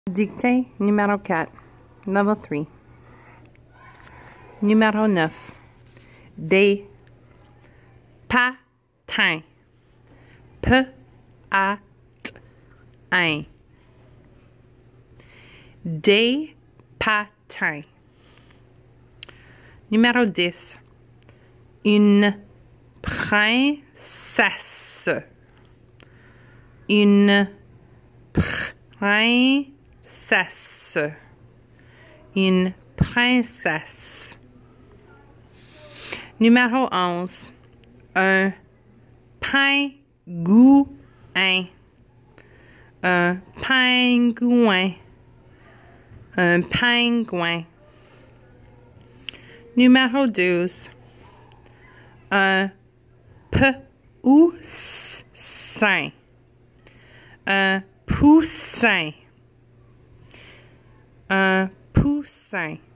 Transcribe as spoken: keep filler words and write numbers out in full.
Dictée numéro quatre, level three. Numéro neuf. Des patins. P-A-T-I-N. Des patins. Numéro dix. Une princesse. Une princesse. Une princesse. Numéro onze. Un pingouin. Un pingouin. Un pingouin. Numéro douze. Un poussin. Un poussin. Un poussin.